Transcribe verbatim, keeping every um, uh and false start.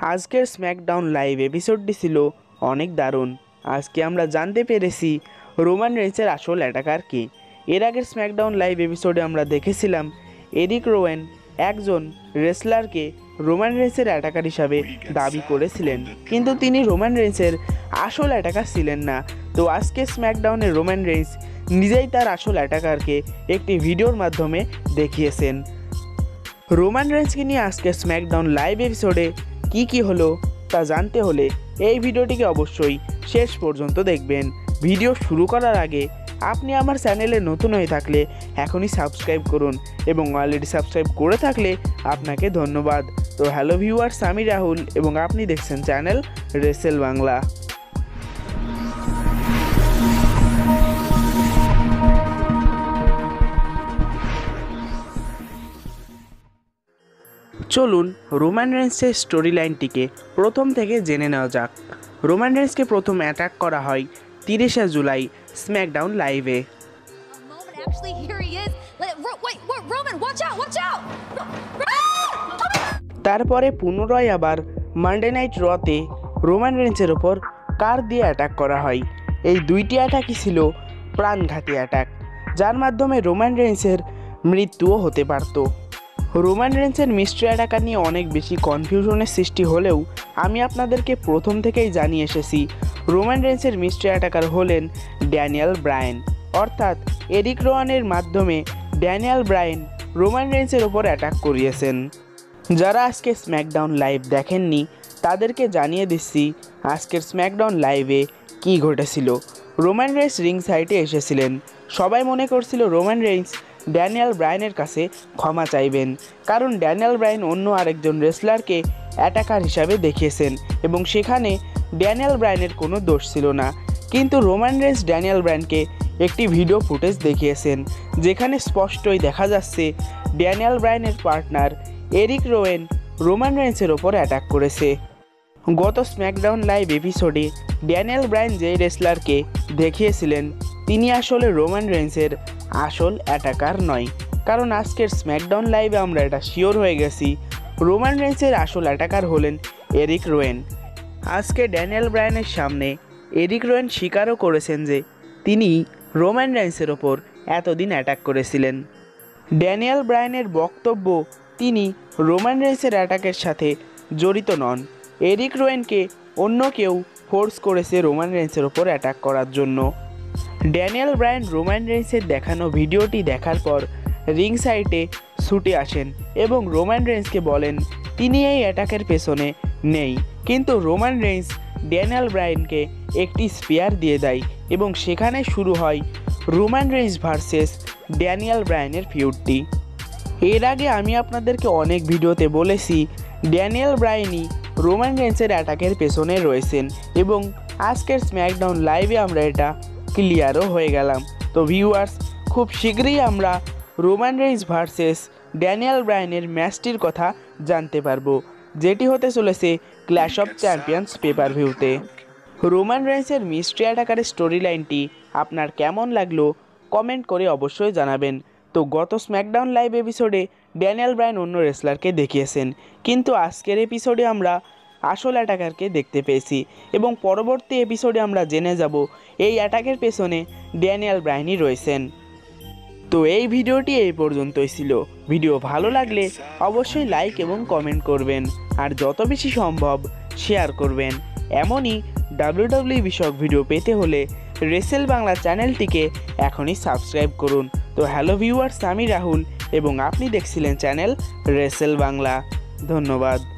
আজকের SmackDown live এপিসোডটি ছিল অনেক দারুণ। আজকে আমরা জানতে পেরেছি রোমান রেন্সের আসল অ্যাটাকার কে। এর আগের স্ম্যাকডাউন লাইভ এপিসোডে আমরা দেখেছিলাম এরিক রোয়েন একজন রেসলারকে রোমান রেন্সের অ্যাটাকার হিসাবে দাবি করেছিলেন, কিন্তু তিনি রোমান রেন্সের আসল অ্যাটাকার ছিলেন না। তো আজকে স্ম্যাকডাউনে রোমান রেন্স নিজেই তার আসল অ্যাটাকারকে একটি ভিডিওর মাধ্যমে দেখিয়েছেন। রোমান রেন্সকে নিয়ে আজকে স্ম্যাকডাউন লাইভ এপিসোডে কি কি হলো তা জানতে হলে এই ভিডিওটিকে অবশ্যই শেষ পর্যন্ত দেখবেন। ভিডিও শুরু করার আগে আপনি আমার চ্যানেলে নতুন হয়ে থাকলে এখনই সাবস্ক্রাইব করুন এবং অলরেডি সাবস্ক্রাইব করে থাকলে আপনাকে ধন্যবাদ। তো হ্যালো ভিউয়ার্স, আমি রাহুল এবং আপনি দেখছেন চ্যানেল রেসেল বাংলা। চলুন রোমান রেন্সের স্টোরি লাইনটিকে প্রথম থেকে জেনে নেওয়া যাক। রোমান রেন্সকে প্রথম অ্যাটাক করা হয় তিরিশে জুলাই স্ম্যাকডাউন লাইভে। তারপরে পুনরায় আবার মানডে নাইট রতে রোমান রেন্সের ওপর কার দিয়ে অ্যাটাক করা হয়। এই দুইটি অ্যাটাকই ছিল প্রাণঘাতী অ্যাটাক, যার মাধ্যমে রোমান রেন্সের মৃত্যুও হতে পারত। রোমান রেন্সের মিস্ট্রি অ্যাটাকার নিয়ে অনেক বেশি কনফিউশনের সৃষ্টি হলেও আমি আপনাদেরকে প্রথম থেকেই জানিয়ে এসেছি রোমান রেন্সের মিস্ট্রি অ্যাটাকার হলেন ড্যানিয়েল ব্রায়ান, অর্থাৎ এরিক রোয়ানের মাধ্যমে ড্যানিয়েল ব্রায়ান রোমান রেন্সের ওপর অ্যাটাক করিয়েছেন। যারা আজকে স্ম্যাকডাউন লাইভ দেখেননি তাদেরকে জানিয়ে দিচ্ছি আজকের স্ম্যাকডাউন লাইভে কী ঘটেছিল। রোমান রেন্স রিং সাইডে এসেছিলেন। সবাই মনে করছিল রোমান রেন্স ড্যানিয়েল ব্রায়ানের কাছে ক্ষমা চাইবেন, কারণ ড্যানিয়েল ব্রায়ান অন্য আরেকজন রেসলারকে অ্যাটাকার হিসাবে দেখিয়েছেন এবং সেখানে ড্যানিয়েল ব্রায়ানের কোনো দোষ ছিল না। কিন্তু রোমান রেন্স ড্যানিয়েল ব্রায়ানকে একটি ভিডিও ফুটেজ দেখিয়েছেন, যেখানে স্পষ্টই দেখা যাচ্ছে ড্যানিয়েল ব্রায়ানের পার্টনার এরিক রোয়েন রোমান রেন্সের ওপর অ্যাটাক করেছে। গত স্ম্যাকডাউন লাইভ এপিসোডে ড্যানিয়েল ব্রায়ান যে রেসলারকে দেখিয়েছিলেন তিনি আসলে রোমান রেন্সের আসল অ্যাটাকার নয়, কারণ আজকের স্ম্যাকডাউন লাইভে আমরা এটা শিওর হয়ে গেছি রোমান রেন্সের আসল অ্যাটাকার হলেন এরিক রোয়েন। আজকে ড্যানিয়েল ব্রায়ানের সামনে এরিক রোয়েন স্বীকারও করেছেন যে তিনি রোমান রেন্সের ওপর এতদিন অ্যাটাক করেছিলেন। ড্যানিয়েল ব্রায়ানের বক্তব্য তিনি রোমান রেন্সের অ্যাটাকের সাথে জড়িত নন। এরিক রোয়েনকে অন্য কেউ ফোর্স করেছে রোমান রেন্সের ওপর অ্যাটাক করার জন্য। ড্যানিয়েল ব্রায়ান রোমান রেন্সের দেখানো ভিডিওটি দেখার পর রিং সাইডে ছুটে আসেন এবং রোমান রেন্সকে বলেন তিনি এই অ্যাটাকের পেছনে নেই, কিন্তু রোমান রেন্স ড্যানিয়েল ব্রায়ানকে একটি স্পিয়ার দিয়ে দেয় এবং সেখানে শুরু হয় রোমান রেন্স ভার্সেস ড্যানিয়েল ব্রায়ানের ফিউডটি। এর আগে আমি আপনাদেরকে অনেক ভিডিওতে বলেছি ড্যানিয়েল ব্রায়ানই রোমান রেন্সের অ্যাটাকের পেছনে রয়েছেন এবং আজকের স্ম্যাকডাউন লাইভে আমরা এটা ক্লিয়ারও হয়ে গেলাম। তো ভিউয়ার্স, খুব শীঘ্রই আমরা রোমান রেন্স ভার্সেস ড্যানিয়েল ব্রায়ানের ম্যাচটির কথা জানতে পারবো, যেটি হতে চলেছে ক্ল্যাশ অফ চ্যাম্পিয়ন্স পেপার ভিউতে। রোমান রেন্সের মিস্ট্রি অ্যাটাকারের স্টোরি লাইনটি আপনার কেমন লাগলো কমেন্ট করে অবশ্যই জানাবেন। তো গত স্ম্যাকডাউন লাইভ এপিসোডে ড্যানিয়েল ব্রায়ান অন্য রেসলারকে দেখিয়েছেন, কিন্তু আজকের এপিসোডে আমরা আসল অ্যাটাকারকে দেখতে পেয়েছি এবং পরবর্তী এপিসোডে আমরা জেনে যাব এই অ্যাটাকের পেছনে ড্যানিয়েল ব্রায়ানই রয়েছেন। তো এই ভিডিওটি এই পর্যন্তই ছিল। ভিডিও ভালো লাগলে অবশ্যই লাইক এবং কমেন্ট করবেন আর যত বেশি সম্ভব শেয়ার করবেন। এমনই ডাব্লিউডাব্লিউই বিষয়ক ভিডিও পেতে হলে রেসেল বাংলা চ্যানেলটিকে এখনই সাবস্ক্রাইব করুন। তো হ্যালো ভিউয়ার্স, আমি রাহুল এবং আপনি দেখছিলেন চ্যানেল রেসেল বাংলা। ধন্যবাদ।